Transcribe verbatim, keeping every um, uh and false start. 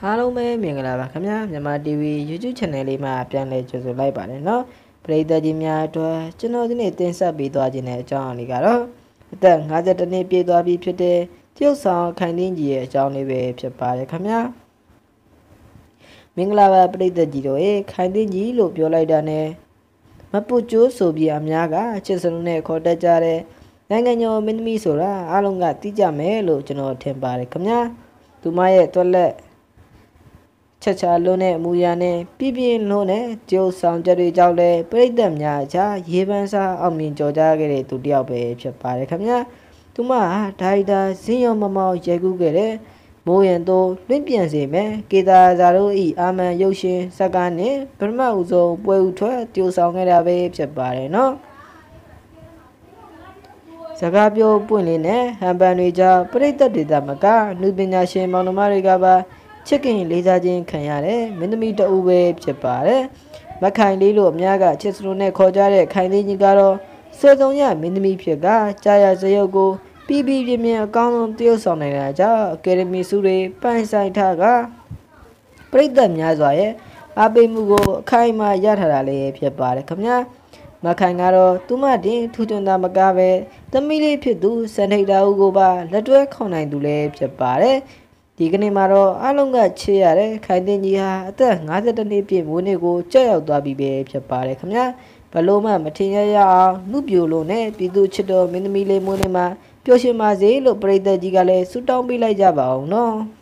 အားလုံးပဲမင်္ဂလာပါခင်ဗျာမြန်မာ တီ ဗီ YouTube Channel လေးမှာပြန်လည်ကြိုဆိုလိုက်ပါတယ်နော်ပရိသတ်ကြီးများအတွက်ကျွန်တော်ဒီနေ့တင်ဆက်ပေးသွားခြင်းတဲ့အကြောင်းအရာလေးကတော့အသက်၅၁နှစ်ပြည့်သွားပြီဖြစ်တဲ့တရုတ်ဆောင်ခိုင်တင်းကြီးရဲ့အကြောင်းလေးပဲဖြစ်ပါတယ်ခင်ဗျာမင်္ဂလာပါပရိသတ်ကြီးတို့ရေခိုင်တင်းကြီးလို့ပြောလိုက်တာနဲ့မပူကျိုးဆိုပြီးအများကချစ်စလုံးနဲ့ခေါ်တတ်ကြတဲ့နိုင်ငံကျော်မင်းသမီးဆိုတာအားလုံးကသိကြမယ်လို့ကျွန်တော်ထင်ပါတယ်ခင်ဗျာသူမရဲ့တွက်လက်ချက်ချလွန်းတဲ့အမူအရာနဲ့ပြပြင်းလွန်းတဲ့ကျိုးဆောင်ချက်တွေကြောင့်လည်းပြိတ္တများအကြားရေပန်းစားအောင်မြင်ကြော်ကြားခဲ့တဲ့သူတစ်ယောက်ပဲဖြစ်ပါတယ်ခင်ဗျာသူမဟာဒါရိုက်တာဇင်းရောမမောင်ရိုက်ကူးခဲ့တဲ့မိုးရင်တို့လွင့်ပြန်စေမယ်ကေတာဇာတို့ဤအာမန်ရုပ်ရှင်ဇာတ်ကားနဲ့ပထမဦးဆုံးပွဲဥထွက်ကျိုးဆောင်ခဲ့တာပဲဖြစ်ပါတယ်နော်စကားပြောပွင့်လေးနဲ့ဟန်ပန်တွေကြောင့်ပြိတ္တဒေတာမကနုပညာရှင်မောင်နှမတွေကပါချစ်ခင်လေးစားခြင်းခံရတဲ့မင်းသမီးတအူပဲဖြစ်ပါတယ်မခိုင်လေးလို့အများကချစ်စလို့နဲ့ခေါ်ကြတဲ့ခိုင်သေးကြီးကတော့စေစုံရမင်းသမီးဖြစ်ကကြာရစရုပ်ကိုပြီးပြီးပြင်းပြင်းအကောင်းဆုံးတရုပ်ဆောင်နိုင်တာကြောင့်အကယ်ဒမီဆုတွေပိုင်ဆိုင်ထားကပြိတ္တများစွာရဲ့အားပေးမှုကိုအခိုင်အမာရထားတာလည်းဖြစ်ပါတယ်ခင်ဗျာမခိုင်ကတော့သူမတင်ထူးချွန်တာမကပဲသမီးလေးဖြစ်သူစံထိတ်တာဦးကိုပါလက်တွဲခေါ်နိုင်သူလည်းဖြစ်ပါတယ်ဒီကနေ့မှာတော့အားလုံးကချေရတဲ့ခိုင်တင်းကြီးဟာအသက်၅၁နှစ်ပြည့်မိုးနေ့ကိုကြောက်ရောက်သွားပြီပဲဖြစ်ပါတယ်ခင်ဗျာဘလို့မှမထင်ရရအောင်နှုတ်ပြိုလို့နဲ့ပြည်သူချစ်တော်မင်းသမီးလေးမိုးနေ့မှာပျော်ရွှင်ပါစေလို့ပရိသတ်ကြီးကလည်းဆုတောင်းပေးလိုက်ကြပါအောင်နော်